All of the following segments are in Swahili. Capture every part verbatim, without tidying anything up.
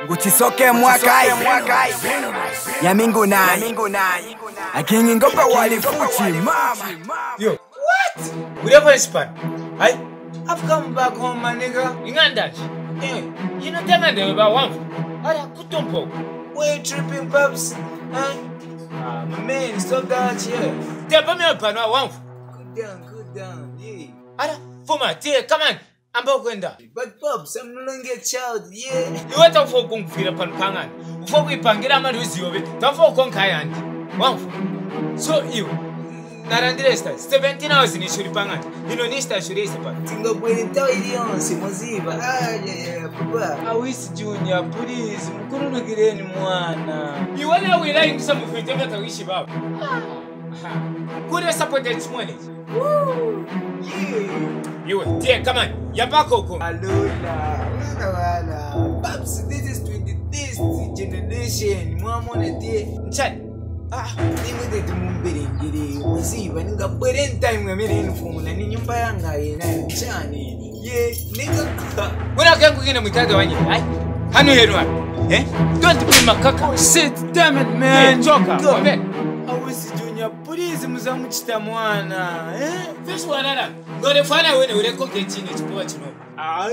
Uchisoke mwakai Yamingu nai Akingi ngopa walifuchi mama. Yo, what? We never respond. I, I've come back home, my nigga. Ingandaj. Hey, You know tell me they about one. Ara kutompo. why you tripping, Pops? Huh? Ah, my man, stop that here. Te pa me upana one. Good down, good down, yeah. Ara fuma te come on. Amba kwenda. But Pops, I'm no longer a child, yeah. You want to for kungfira panpangan. Ufo kuipangira maruzi yobe. Tafo konkayandi. One. So you Narandresta, seventeen hours in Shuri Pangan. You know, Nista Shuri Sepan. Tingo Buenita Ilionsi, Moziva. Ah, yeah, Papa. I wish Junior, please. Mukuru Gireni Mwana. You want to like some of it ever to wish about. Good as supported this morning. Woo! Yeah. You dear, come on. Yapako. Alola. Wala. Pops, this is twenty-third generation. Mama, dear. Chat. Ah, nigga de mumbirengere muziba ninga bwere time ngamire nfumuna ni nyumba yanga ina chani ye nigga Kuna kangu kina mutado wanyi ai hanu henwa eh don't be makaka sit damn it man choka wambe awisi Junior please muzamuchita mwana eh fish wanana ngore fana wene ure koke chini chipoa chino ai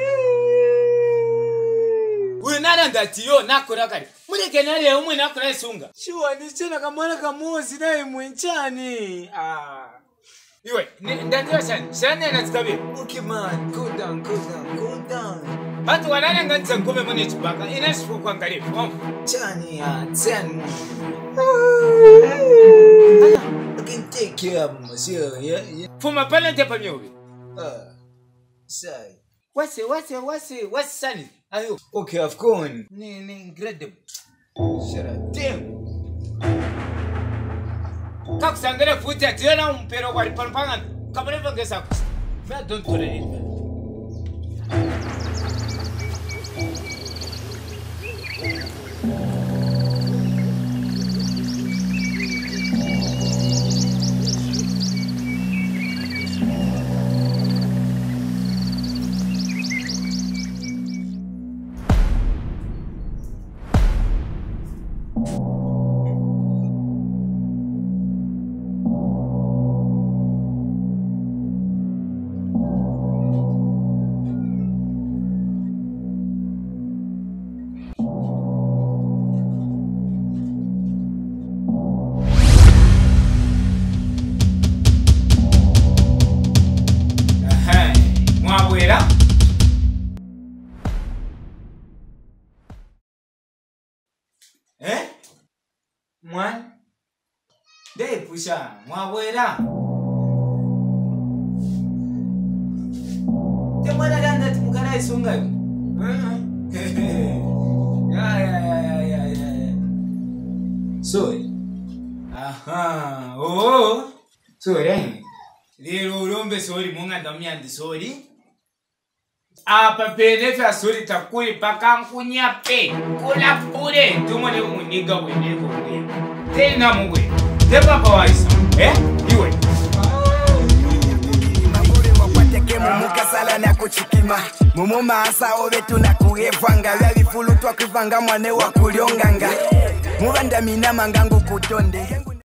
Unana ndati yo nakora kali muleke nale umwe nakora isunga shuwa ni chena kamwana kamozi naye mwenchani ah iwe ndati sana sana na tikabe okay man cool down cool down cool down Batu wanana nganza ngome mone chibaka inasifu kwa ngalifu chani ya ten I can take care of myself, yeah, yeah. Fuma pale ntepa myobe Uh, say. What's it, what's it, what's it, what's sunny? Ayo. Okay, I've gone. Ni, ni, incredible. Shut up. Damn. Kaku sangere futi ationa mpero kwa lipanpanga. Kama never ngesa ku. Me don't tolerate it. Eh? Mwan? Dey pusha, mwawera. Te mwana ganda timukana isunga yu? Ya, ya, ya, ya, ya, ya, ya. Sorry. Aha, oh. Sorry. Lero ulombe sori munga ndamyandi sori. Apa penefe asori takuri pakankunya pe kula pure tumone muniga wenego we tena mwe teba pawaisa eh iwe Mabure mumuka sala na kuchikima Mumu maasa obetu na kuhevanga Vyali fulu twa kivanga mwane wa kulionganga Mubanda mina mangangu kutonde